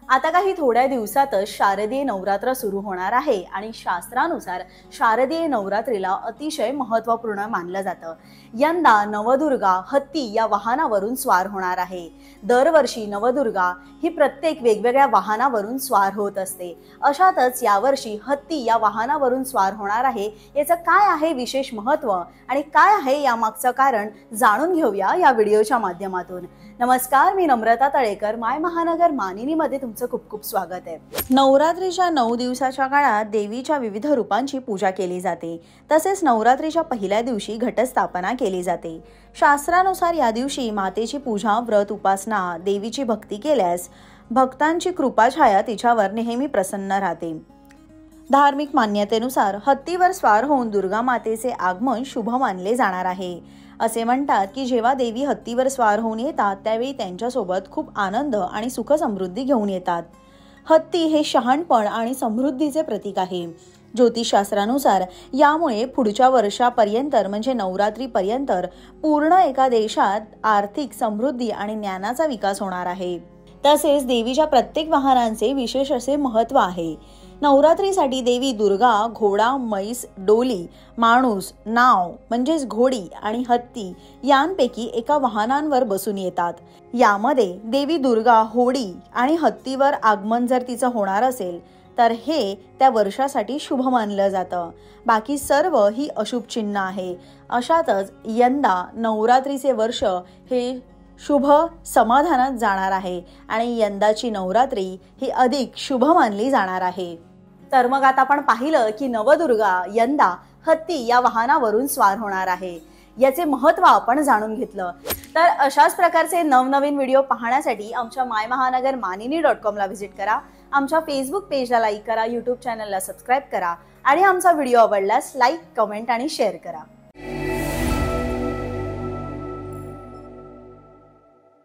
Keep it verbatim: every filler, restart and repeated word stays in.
आता काही थोड्या दिवसातच शारदीय नवरात्र सुरू होणार आहे आणि शास्त्रानुसार शारदीय नवरात्रीला अतिशय महत्त्वपूर्ण मानलं जातं। यंदा नवदुर्गा हत्ती या वाहनावरून स्वार होणार आहे। दरवर्षी नवदुर्गा ही प्रत्येक वेगवेगळ्या वाहनावरून स्वार होत असते। अशातच यावर्षी हत्ती या वाहनावरून स्वार होणार आहे। याचं काय आहे विशेष महत्त्व आणि काय आहे यामागचं कारण जाणून घेऊया या व्हिडिओच्या माध्यमातून। नमस्कार, मी नम्रता तळेकर, माय महानगर मानिनीमध्ये तुमचं खूप खूप स्वागत आहे। नवरात्रीच्या नऊ दिवसाच्या काळात देवीच्या विविध रूपांची पूजा केली जाते। तसेच नवरात्रीच्या पहिल्या दिवशी घटस्थापना केली जाते। शास्त्रानुसार या दिवशी मातेची पूजा, व्रत, उपासना, देवीची भक्ती केल्यास भक्तांची कृपाछाया तिच्यावर नेहमी प्रसन्न राहते। धार्मिक मान्यतेनुसार हत्तीवर स्वार होऊन दुर्गा मातेचे आगमन शुभ मानले जाणार आहे। असे म्हणतात की जेव्हा देवी हत्तीवर स्वार होऊन येतात त्यावेळी त्यांच्यासोबत खूप आनंद आणि सुख समृद्धी घेऊन येतात। हत्ती हे शहाणपण आणि समृद्धीचे प्रतीक आहे। ज्योतिषशास्त्रानुसार यामुळे पुढच्या वर्षापर्यंत म्हणजे नवरात्रीपर्यंत पूर्ण एका देशात आर्थिक समृद्धी आणि ज्ञानाचा विकास होणार आहे। तसेच देवीच्या प्रत्येक वाहनांचे विशेष असे महत्त्व आहे। नवरात्रीसाठी देवी दुर्गा घोडा, म्हैस, डोली, माणूस, नाव म्हणजेच घोडी आणि हत्ती यांपैकी एका वाहनांवर बसून येतात। यामध्ये देवी दुर्गा होडी आणि हत्तीवर आगमन जर तिचं होणार असेल तर हे त्या वर्षासाठी शुभ मानलं जातं। बाकी सर्व ही अशुभ चिन्ह आहे। अशातच यंदा नवरात्रीचे वर्ष हे शुभ समाधानात जाणार आहे आणि यंदाची नवरात्री ही अधिक शुभ मानली जाणार आहे। तर मग आता आपण पाहिलं की नवदुर्गा यंदा हत्ती या वाहनावरून स्वार होणार आहे। याचे महत्त्व आपण जाणून घेतलं। तर अशाच प्रकारचे नवनवीन व्हिडिओ पाहण्यासाठी आमच्या my Mahanagar Manini dot com ला व्हिजिट करा। आमच्या फेसबुक पेजला लाईक करा, यूट्यूब चॅनलला सबस्क्राईब करा आणि आमचा व्हिडिओ आवडल्यास लाईक, कमेंट आणि शेअर करा।